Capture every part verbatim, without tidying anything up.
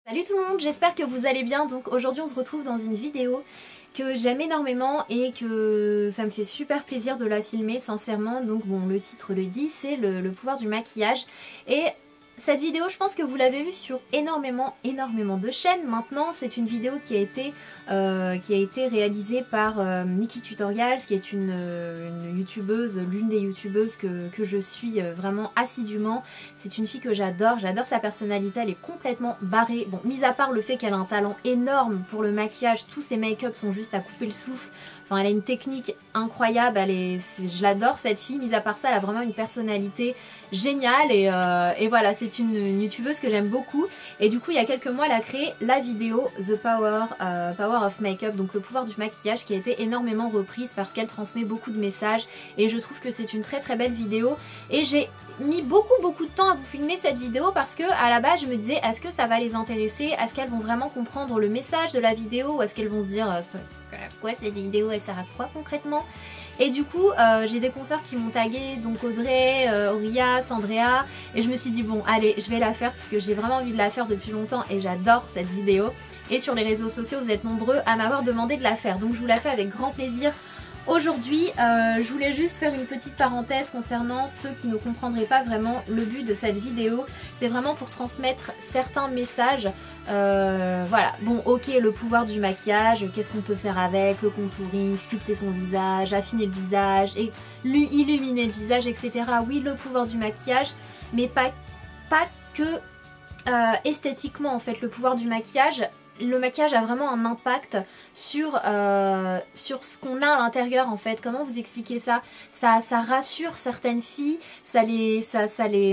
Salut tout le monde, j'espère que vous allez bien. Donc aujourd'hui on se retrouve dans une vidéo que j'aime énormément et que ça me fait super plaisir de la filmer sincèrement. Donc bon, le titre le dit, c'est le, le pouvoir du maquillage. Et cette vidéo, je pense que vous l'avez vue sur énormément, énormément de chaînes. Maintenant, c'est une vidéo qui a été, euh, qui a été réalisée par euh, NikkieTutorials, qui est une, une youtubeuse, l'une des youtubeuses que, que je suis vraiment assidûment. C'est une fille que j'adore, j'adore sa personnalité, elle est complètement barrée. Bon, mis à part le fait qu'elle a un talent énorme pour le maquillage, tous ses make-up sont juste à couper le souffle. Enfin, elle a une technique incroyable, elle est, est, je l'adore cette fille. Mis à part ça, elle a vraiment une personnalité géniale et, euh, et voilà, c'est une, une youtubeuse que j'aime beaucoup. Et du coup, il y a quelques mois, elle a créé la vidéo The Power, euh, Power of Makeup, donc le pouvoir du maquillage, qui a été énormément reprise parce qu'elle transmet beaucoup de messages. Et je trouve que c'est une très très belle vidéo. Et j'ai mis beaucoup beaucoup de temps à vous filmer cette vidéo parce que à la base, je me disais, est-ce que ça va les intéresser? Est-ce qu'elles vont vraiment comprendre le message de la vidéo? Ou est-ce qu'elles vont se dire, euh, quoi cette vidéo, elle sert à quoi concrètement? Et du coup euh, j'ai des consoeurs qui m'ont tagué, donc Audrey, euh, Orias, Andrea, et je me suis dit bon allez, je vais la faire parce que j'ai vraiment envie de la faire depuis longtemps et j'adore cette vidéo. Et sur les réseaux sociaux vous êtes nombreux à m'avoir demandé de la faire, donc je vous la fais avec grand plaisir. Aujourd'hui, euh, je voulais juste faire une petite parenthèse concernant ceux qui ne comprendraient pas vraiment le but de cette vidéo. C'est vraiment pour transmettre certains messages. Euh, voilà, bon ok, le pouvoir du maquillage, qu'est-ce qu'on peut faire avec, le contouring, sculpter son visage, affiner le visage, et illuminer le visage, et cetera. Oui, le pouvoir du maquillage, mais pas, pas que euh, esthétiquement en fait, le pouvoir du maquillage. Le maquillage a vraiment un impact sur, euh, sur ce qu'on a à l'intérieur en fait. Comment vous expliquer ça? Ça, ça rassure certaines filles, ça les, ça, ça les,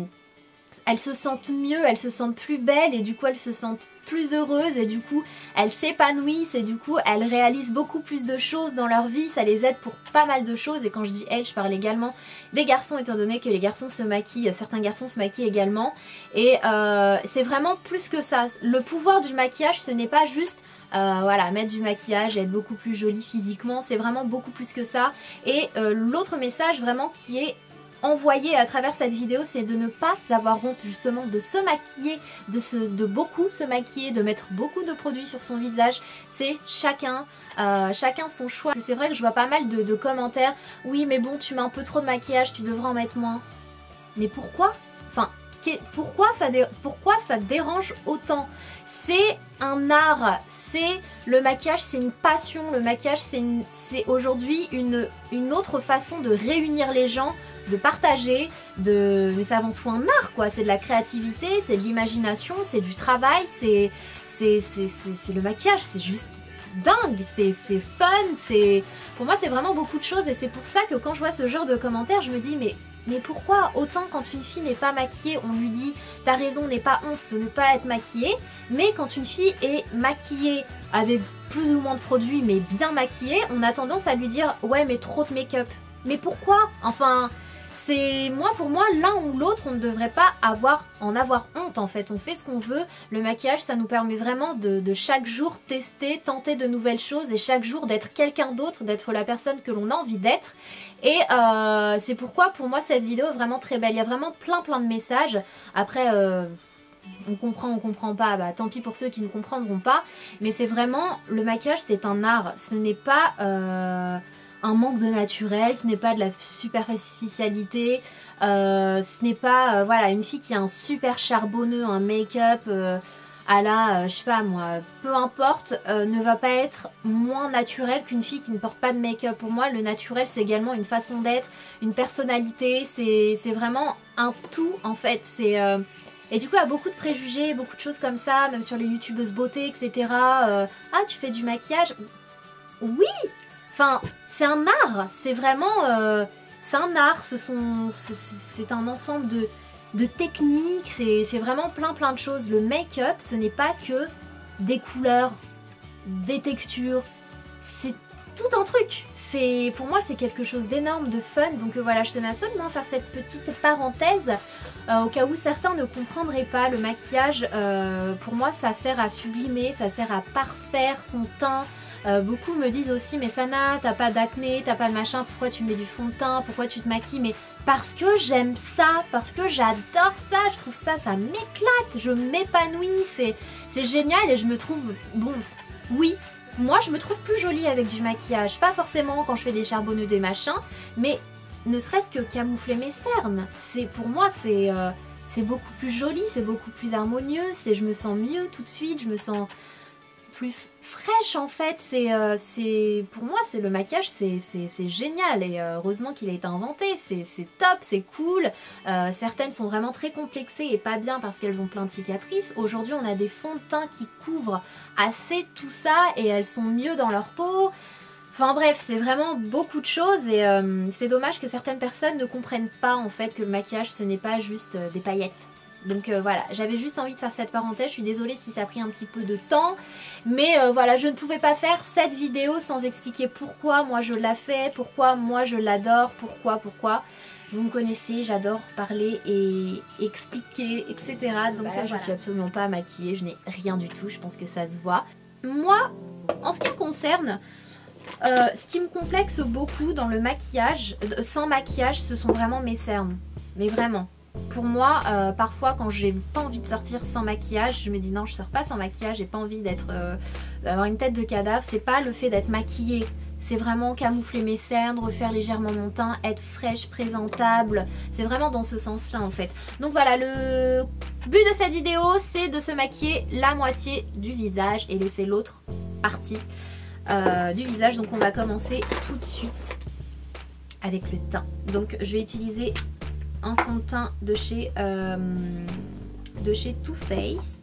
elles se sentent mieux, elles se sentent plus belles et du coup elles se sentent plus heureuses et du coup elles s'épanouissent et du coup elles réalisent beaucoup plus de choses dans leur vie. Ça les aide pour pas mal de choses et quand je dis elles, je parle également des garçons étant donné que les garçons se maquillent, certains garçons se maquillent également et euh, c'est vraiment plus que ça. Le pouvoir du maquillage, ce n'est pas juste Euh, voilà, mettre du maquillage et être beaucoup plus jolie physiquement, c'est vraiment beaucoup plus que ça. Et euh, l'autre message vraiment qui est envoyé à travers cette vidéo, c'est de ne pas avoir honte justement de se maquiller, de, se, de beaucoup se maquiller, de mettre beaucoup de produits sur son visage. C'est chacun, euh, chacun son choix. C'est vrai que je vois pas mal de, de commentaires, oui mais bon tu mets un peu trop de maquillage, tu devrais en mettre moins. Mais pourquoi? Enfin, pourquoi ça, dé pourquoi ça dérange autant? C'est un art, c'est le maquillage, c'est une passion, le maquillage c'est aujourd'hui une, une autre façon de réunir les gens, de partager, de... mais c'est avant tout un art quoi, c'est de la créativité, c'est de l'imagination, c'est du travail, c'est le maquillage, c'est juste dingue, c'est fun, c'est pour moi c'est vraiment beaucoup de choses et c'est pour ça que quand je vois ce genre de commentaires je me dis mais Mais pourquoi autant quand une fille n'est pas maquillée, on lui dit t'as raison, n'aie pas honte de ne pas être maquillée, mais quand une fille est maquillée avec plus ou moins de produits mais bien maquillée, on a tendance à lui dire ouais mais trop de make-up. Mais pourquoi? Enfin, c'est moi pour moi l'un ou l'autre, on ne devrait pas avoir en avoir honte en fait. On fait ce qu'on veut. Le maquillage, ça nous permet vraiment de, de chaque jour tester, tenter de nouvelles choses et chaque jour d'être quelqu'un d'autre, d'être la personne que l'on a envie d'être. Et euh, c'est pourquoi pour moi cette vidéo est vraiment très belle. Il y a vraiment plein plein de messages. Après euh, on comprend, on comprend pas, bah tant pis pour ceux qui ne comprendront pas. Mais c'est vraiment, le maquillage c'est un art. Ce n'est pas euh, un manque de naturel, ce n'est pas de la superficialité. Euh, ce n'est pas euh, voilà, une fille qui a un super charbonneux, un make-up euh, à la, euh, je sais pas moi, peu importe, euh, ne va pas être moins naturel qu'une fille qui ne porte pas de make-up. Pour moi, le naturel, c'est également une façon d'être, une personnalité, c'est vraiment un tout en fait. C'est euh... Et du coup, il y a beaucoup de préjugés, beaucoup de choses comme ça, même sur les youtubeuses beauté, et cetera. Euh, ah, tu fais du maquillage? Oui! Enfin, c'est un art, c'est vraiment... Euh... C'est un art, ce sont... c'est un ensemble de... de techniques, c'est vraiment plein plein de choses. Le make-up, ce n'est pas que des couleurs, des textures, c'est tout un truc. C'est pour moi c'est quelque chose d'énorme, de fun. Donc euh, voilà, je tenais absolument à faire cette petite parenthèse euh, au cas où certains ne comprendraient pas. Le maquillage, euh, pour moi ça sert à sublimer, ça sert à parfaire son teint. Euh, beaucoup me disent aussi mais Sana, t'as pas d'acné, t'as pas de machin, pourquoi tu mets du fond de teint, pourquoi tu te maquilles? Mais parce que j'aime ça, parce que j'adore ça, je trouve ça, ça m'éclate, je m'épanouis, c'est génial et je me trouve, bon, oui, moi je me trouve plus jolie avec du maquillage, pas forcément quand je fais des charbonneux des machins, mais ne serait-ce que camoufler mes cernes, c'est pour moi c'est euh, c'est beaucoup plus joli, c'est beaucoup plus harmonieux, c'est je me sens mieux tout de suite, je me sens plus fraîche en fait, c'est euh, pour moi c'est le maquillage c'est génial et euh, heureusement qu'il a été inventé, c'est top, c'est cool, euh, certaines sont vraiment très complexées et pas bien parce qu'elles ont plein de cicatrices. Aujourd'hui on a des fonds de teint qui couvrent assez tout ça et elles sont mieux dans leur peau. Enfin bref, c'est vraiment beaucoup de choses et euh, c'est dommage que certaines personnes ne comprennent pas en fait que le maquillage ce n'est pas juste euh, des paillettes. Donc euh, voilà, j'avais juste envie de faire cette parenthèse, je suis désolée si ça a pris un petit peu de temps, mais euh, voilà, je ne pouvais pas faire cette vidéo sans expliquer pourquoi moi je la fais, pourquoi moi je l'adore, pourquoi, pourquoi. Vous me connaissez, j'adore parler et expliquer, et cetera. Donc là, je ne suis absolument pas maquillée, je n'ai rien du tout, je pense que ça se voit. Moi, en ce qui me concerne, euh, ce qui me complexe beaucoup dans le maquillage, euh, sans maquillage, ce sont vraiment mes cernes, mais vraiment. Pour moi, euh, parfois quand j'ai pas envie de sortir sans maquillage, je me dis non je sors pas sans maquillage, j'ai pas envie d'être euh, d'avoir une tête de cadavre. C'est pas le fait d'être maquillée, c'est vraiment camoufler mes cernes, refaire légèrement mon teint, être fraîche, présentable. C'est vraiment dans ce sens là en fait. Donc voilà, le but de cette vidéo c'est de se maquiller la moitié du visage et laisser l'autre partie euh, du visage. Donc on va commencer tout de suite avec le teint. Donc je vais utiliser un fond de teint de chez, euh, de chez Too Faced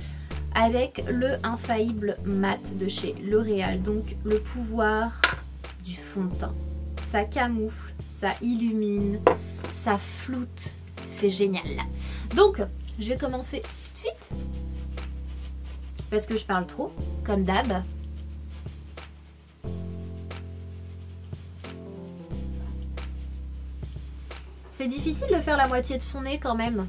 avec le Infaillible Matte de chez L'Oréal. Donc le pouvoir du fond de teint. Ça camoufle, ça illumine, ça floute. C'est génial. Donc je vais commencer tout de suite. Parce que je parle trop, comme d'hab. C'est difficile de faire la moitié de son nez quand même.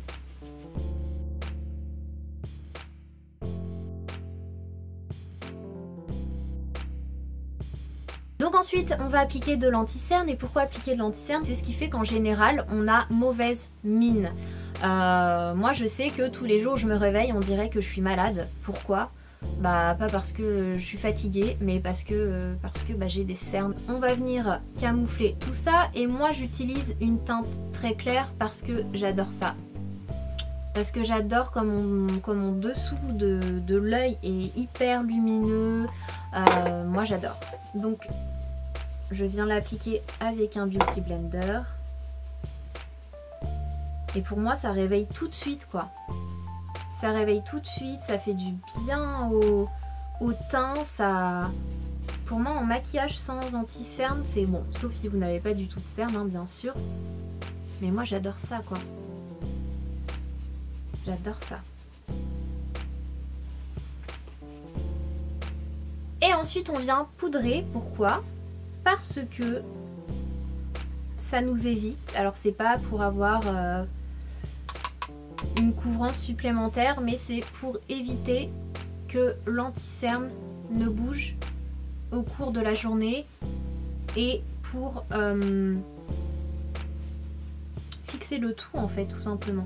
Donc ensuite on va appliquer de l'anti-cerne. Et pourquoi appliquer de l'anti-cerne? C'est ce qui fait qu'en général on a mauvaise mine. Euh, moi je sais que tous les jours je me réveille on dirait que je suis malade. Pourquoi? Bah pas parce que je suis fatiguée mais parce que, euh, parce que bah, j'ai des cernes. On va venir camoufler tout ça et moi j'utilise une teinte très claire parce que j'adore ça. Parce que j'adore comme mon, comme mon dessous de, de l'œil est hyper lumineux. Euh, moi j'adore. Donc je viens l'appliquer avec un Beauty Blender. Et pour moi ça réveille tout de suite quoi. Ça réveille tout de suite, ça fait du bien au, au teint, ça... Pour moi, en maquillage sans anti-cerne, c'est bon. Sauf si vous n'avez pas du tout de cerne, hein, bien sûr. Mais moi, j'adore ça, quoi. J'adore ça. Et ensuite, on vient poudrer. Pourquoi? Parce que ça nous évite... Alors, c'est pas pour avoir... Euh, une couvrance supplémentaire mais c'est pour éviter que l'anti-cerne ne bouge au cours de la journée et pour euh, fixer le tout en fait tout simplement.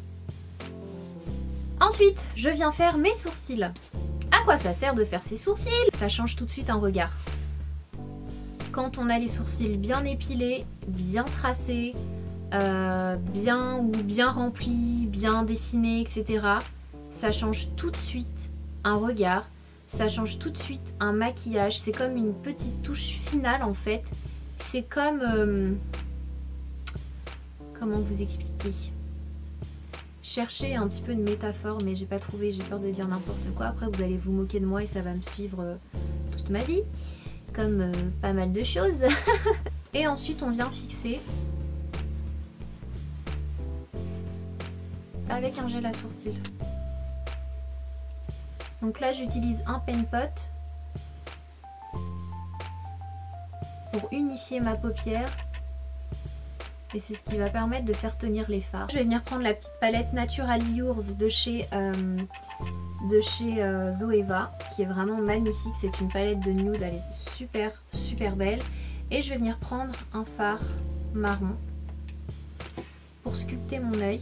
Ensuite je viens faire mes sourcils. À quoi ça sert de faire ses sourcils? Ça change tout de suite un regard. Quand on a les sourcils bien épilés, bien tracés, Euh, bien ou bien rempli, bien dessiné, et cetera. Ça change tout de suite un regard, ça change tout de suite un maquillage. C'est comme une petite touche finale en fait. C'est comme... Euh, comment vous expliquer? Chercher un petit peu de métaphore mais j'ai pas trouvé, j'ai peur de dire n'importe quoi. Après vous allez vous moquer de moi et ça va me suivre euh, toute ma vie. Comme euh, pas mal de choses. Et ensuite on vient fixer avec un gel à sourcils. Donc là j'utilise un pen pot pour unifier ma paupière et c'est ce qui va permettre de faire tenir les fards. Je vais venir prendre la petite palette Naturally Yours de chez, euh, de chez euh, Zoeva qui est vraiment magnifique. C'est une palette de nude, elle est super super belle et je vais venir prendre un fard marron pour sculpter mon œil.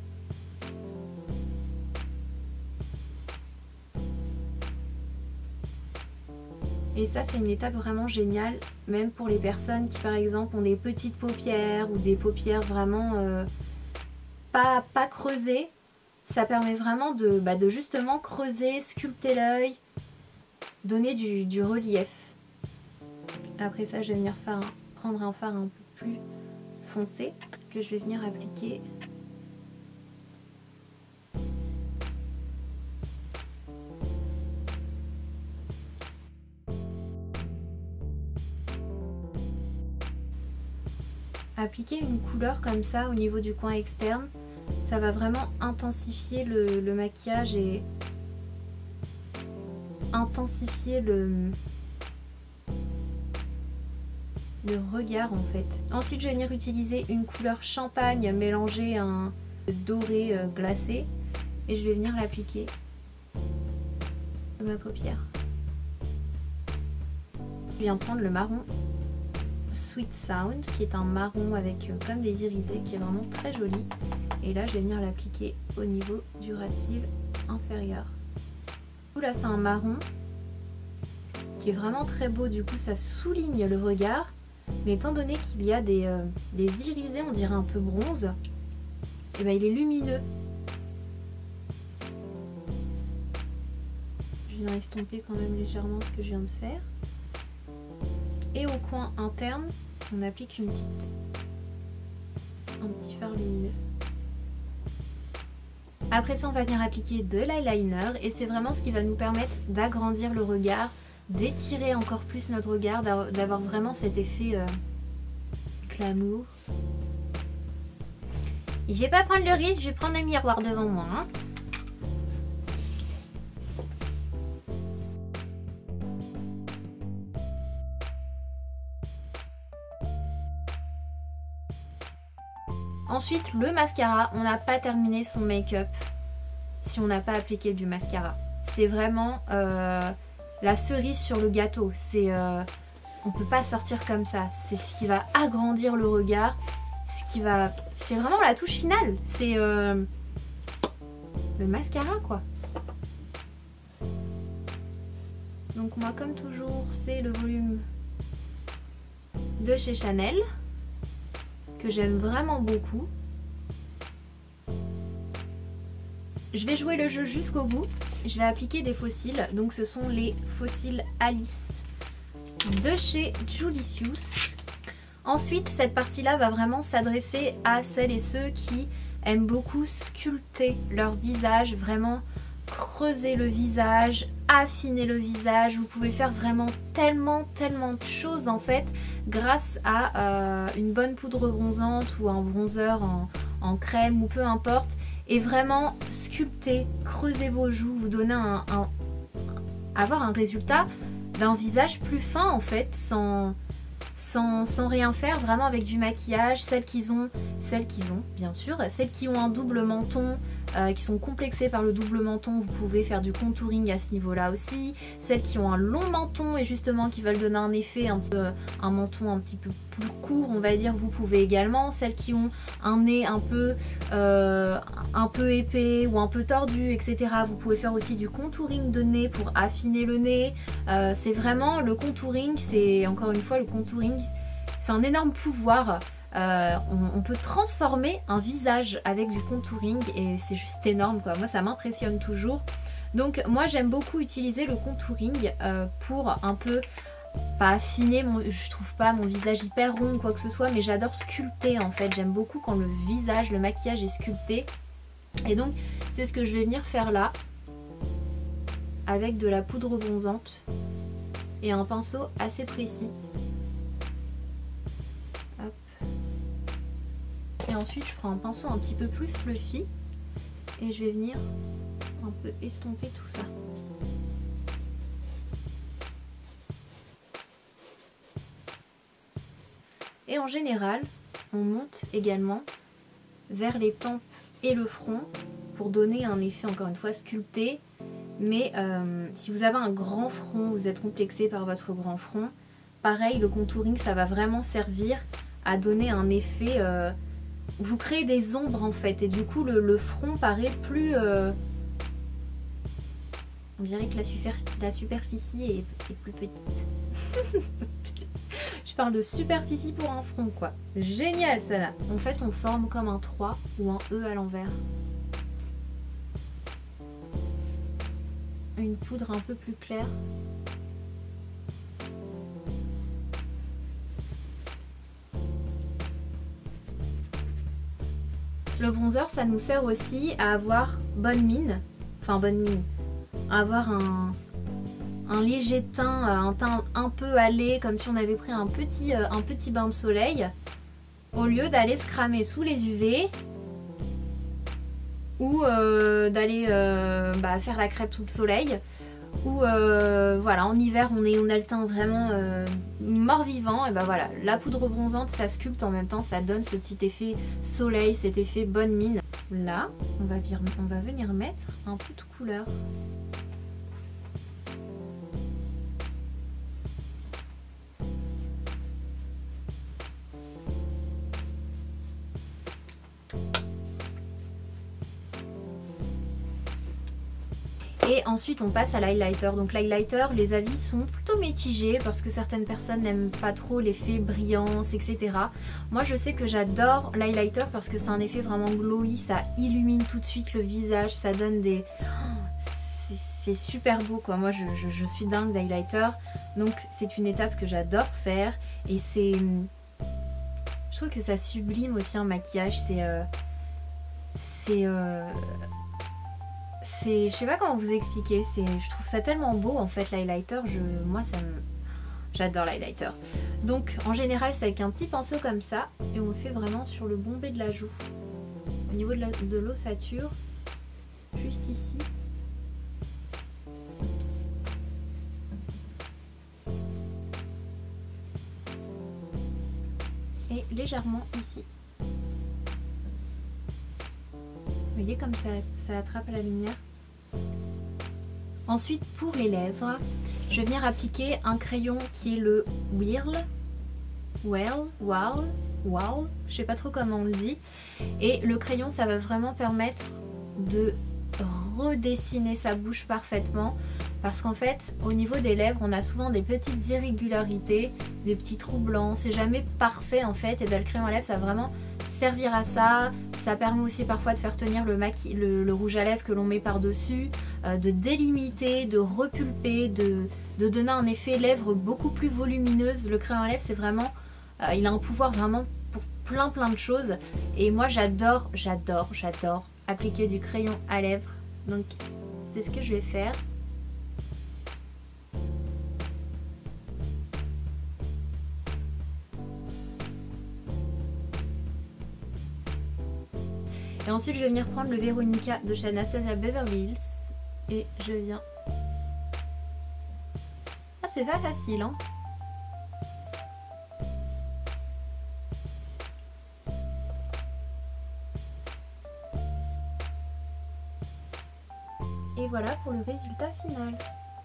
Et ça, c'est une étape vraiment géniale, même pour les personnes qui, par exemple, ont des petites paupières ou des paupières vraiment euh, pas, pas creusées. Ça permet vraiment de, bah, de justement creuser, sculpter l'œil, donner du, du relief. Après ça, je vais venir faire un, prendre un fard un peu plus foncé que je vais venir appliquer. Appliquer une couleur comme ça au niveau du coin externe, ça va vraiment intensifier le, le maquillage et intensifier le, le regard en fait. Ensuite, je vais venir utiliser une couleur champagne mélangée à un doré euh, glacé et je vais venir l'appliquer sur ma paupière. Je viens prendre le marron Sweet Sound qui est un marron avec euh, comme des irisés qui est vraiment très joli et là je vais venir l'appliquer au niveau du ras de cils inférieur. Là c'est un marron qui est vraiment très beau, du coup ça souligne le regard, mais étant donné qu'il y a des, euh, des irisés, on dirait un peu bronze, et ben il est lumineux. Je viens estomper quand même légèrement ce que je viens de faire. Et au coin interne, on applique une petite, un petit fard lumineux. Après ça, on va venir appliquer de l'eyeliner et c'est vraiment ce qui va nous permettre d'agrandir le regard, d'étirer encore plus notre regard, d'avoir vraiment cet effet euh, glamour. Et je vais pas prendre le risque, je vais prendre un miroir devant moi. Hein. Ensuite, le mascara, on n'a pas terminé son make-up si on n'a pas appliqué du mascara. C'est vraiment euh, la cerise sur le gâteau. C'est, euh, on ne peut pas sortir comme ça. C'est ce qui va agrandir le regard. Ce qui va, c'est vraiment la touche finale. C'est euh, le mascara, quoi. Donc moi, comme toujours, c'est le volume de chez Chanel, que j'aime vraiment beaucoup. Je vais jouer le jeu jusqu'au bout. Je vais appliquer des faux cils. Donc ce sont les faux cils Alice de chez Julicious. Ensuite, cette partie-là va vraiment s'adresser à celles et ceux qui aiment beaucoup sculpter leur visage, vraiment creuser le visage, affiner le visage. Vous pouvez faire vraiment tellement, tellement de choses en fait grâce à euh, une bonne poudre bronzante ou un bronzer en, en crème ou peu importe. Et vraiment sculpter, creuser vos joues, vous donner un, un avoir un résultat d'un visage plus fin en fait, sans, sans, sans rien faire, vraiment avec du maquillage. Celles qui ont, celles qui ont bien sûr, celles qui ont un double menton, euh, qui sont complexées par le double menton, vous pouvez faire du contouring à ce niveau-là aussi. Celles qui ont un long menton et justement qui veulent donner un effet, un, petit peu, un menton un petit peu plus court, on va dire, vous pouvez également. Celles qui ont un nez un peu, euh, un peu épais ou un peu tordu, et cetera. Vous pouvez faire aussi du contouring de nez pour affiner le nez. Euh, c'est vraiment le contouring, c'est encore une fois le contouring, c'est un énorme pouvoir. Euh, on, on peut transformer un visage avec du contouring et c'est juste énorme quoi. Moi ça m'impressionne toujours. Donc moi j'aime beaucoup utiliser le contouring euh, pour un peu, pas affiner, mon, je trouve pas mon visage hyper rond ou quoi que ce soit, mais j'adore sculpter en fait. J'aime beaucoup quand le visage, le maquillage est sculpté. Et donc c'est ce que je vais venir faire là avec de la poudre bronzante et un pinceau assez précis. Hop. Et ensuite je prends un pinceau un petit peu plus fluffy et je vais venir un peu estomper tout ça. Et en général, on monte également vers les tempes et le front pour donner un effet encore une fois sculpté. Mais euh, si vous avez un grand front, vous êtes complexé par votre grand front, pareil, le contouring ça va vraiment servir à donner un effet, euh, vous créez des ombres en fait. Et du coup le, le front paraît plus... Euh... On dirait que la, super... la superficie est, est plus petite. Je parle de superficie pour un front quoi. Génial ça là. En fait on forme comme un trois ou un E à l'envers. Une poudre un peu plus claire. Le bronzer ça nous sert aussi à avoir bonne mine. Enfin bonne mine. À avoir un... un léger teint, un teint un peu hâlé, comme si on avait pris un petit, un petit bain de soleil, au lieu d'aller se cramer sous les U V ou euh, d'aller euh, bah, faire la crêpe sous le soleil. Ou euh, voilà, en hiver on, est, on a le teint vraiment euh, mort-vivant, et bah voilà, la poudre bronzante ça sculpte en même temps, ça donne ce petit effet soleil, cet effet bonne mine. Là, on va, vir on va venir mettre un peu de couleur. Et ensuite on passe à l'highlighter. Donc l'highlighter, les avis sont plutôt mitigés parce que certaines personnes n'aiment pas trop l'effet brillance, et cetera. Moi je sais que j'adore l'highlighter parce que c'est un effet vraiment glowy, ça illumine tout de suite le visage, ça donne des... C'est super beau quoi, moi je, je, je suis dingue d'highlighter. Donc c'est une étape que j'adore faire et c'est... Je trouve que ça sublime aussi un maquillage, c'est... Euh... C'est... Euh... C'est, je sais pas comment vous expliquer, c'est, je trouve ça tellement beau en fait l'highlighter, je, moi ça me, j'adore l'highlighter. Donc en général c'est avec un petit pinceau comme ça et on le fait vraiment sur le bombé de la joue, au niveau de l'ossature, juste ici. Et légèrement ici. Vous voyez comme ça, ça attrape la lumière. Ensuite pour les lèvres, je vais venir appliquer un crayon qui est le Whirl. Whirl, Whirl, Whirl, je sais pas trop comment on le dit. Et le crayon ça va vraiment permettre de redessiner sa bouche parfaitement. Parce qu'en fait au niveau des lèvres on a souvent des petites irrégularités, des petits trous blancs, c'est jamais parfait en fait. Et bien le crayon à lèvres ça va vraiment servir à ça. Ça permet aussi parfois de faire tenir le, maqui le, le rouge à lèvres que l'on met par dessus, euh, de délimiter, de repulper, de, de donner un effet lèvres beaucoup plus volumineuse. Le crayon à lèvres c'est vraiment, euh, il a un pouvoir vraiment pour plein plein de choses. Et moi j'adore, j'adore, j'adore appliquer du crayon à lèvres. Donc c'est ce que je vais faire. Et ensuite je vais venir prendre le Veronica de chez Anastasia Beverly Hills et je viens... Ah c'est pas facile hein. Et voilà pour le résultat final.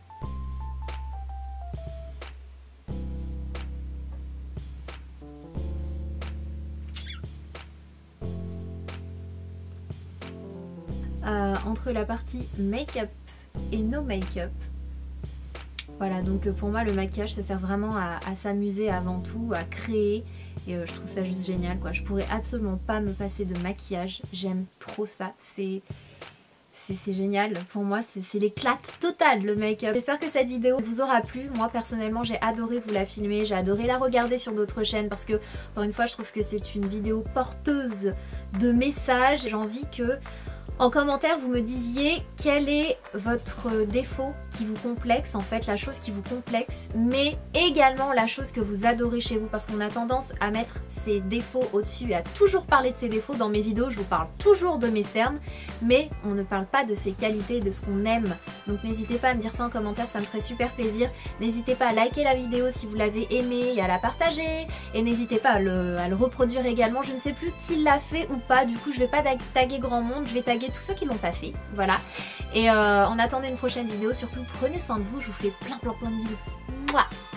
Euh, entre la partie make-up et no make-up. Voilà, donc pour moi le maquillage ça sert vraiment à, à s'amuser avant tout, à créer et euh, je trouve ça juste génial quoi. Je pourrais absolument pas me passer de maquillage, j'aime trop ça, c'est c'est génial. Pour moi c'est l'éclate totale le make-up. J'espère que cette vidéo vous aura plu. Moi personnellement j'ai adoré vous la filmer, j'ai adoré la regarder sur d'autres chaînes parce que encore une fois je trouve que c'est une vidéo porteuse de messages. J'ai envie que en commentaire vous me disiez quel est votre défaut qui vous complexe, en fait la chose qui vous complexe, mais également la chose que vous adorez chez vous, parce qu'on a tendance à mettre ses défauts au-dessus et à toujours parler de ses défauts. Dans mes vidéos je vous parle toujours de mes cernes, mais on ne parle pas de ses qualités, de ce qu'on aime. Donc n'hésitez pas à me dire ça en commentaire, ça me ferait super plaisir. N'hésitez pas à liker la vidéo si vous l'avez aimée et à la partager, et n'hésitez pas à le, à le reproduire également. Je ne sais plus qui l'a fait ou pas, du coup je vais pas taguer grand monde, je vais taguer tous ceux qui l'ont pas fait, voilà. Et euh, en attendant une prochaine vidéo, surtout prenez soin de vous, je vous fais plein plein plein de bisous. Mouah.